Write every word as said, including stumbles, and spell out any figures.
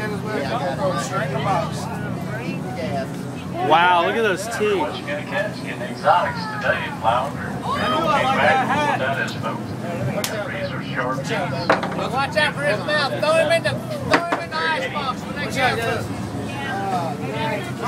Wow, look at those teeth. What you gonna catch? Getting exotics today, flounder. That is folks. Razor sharp teeth. Watch out for his mouth. Throw him in the, throw him in the icebox when they go.